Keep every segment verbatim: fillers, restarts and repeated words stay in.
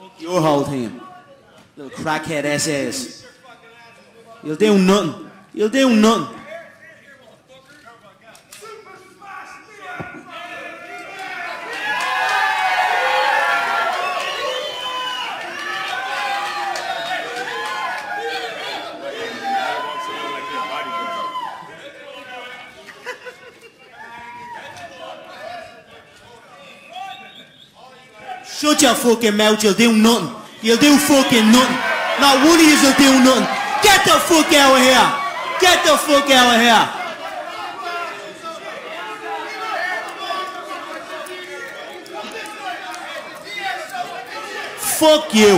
You'll hold him. Little crackhead S S. You'll do nothing. You'll do nothing. Shut your fucking mouth, you'll do nothing. You'll do fucking nothing. Not one of you will do nothing. Get the fuck out of here. Get the fuck out of here. Fuck you.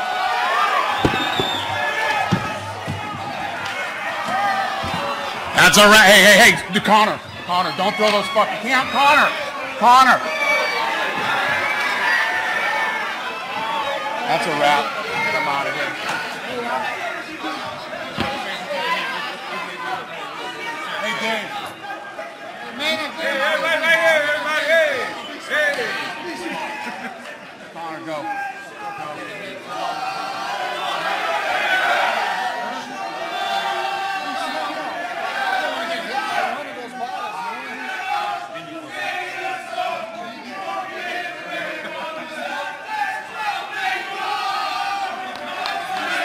That's all right. Hey, hey, hey, Connor. Connor, don't throw those fucking... Can't, Connor. Connor. That's a wrap. Get him out of here. Hey, Dave. Hey, everybody, right here, everybody. Hey, hey. Connor, go.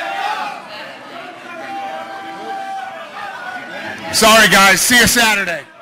Sorry, guys. See you Saturday.